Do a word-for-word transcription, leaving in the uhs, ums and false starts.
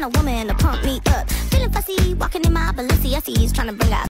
man or woman to pump me up. Feeling fussy, walking in my Balenciennes, trying to bring out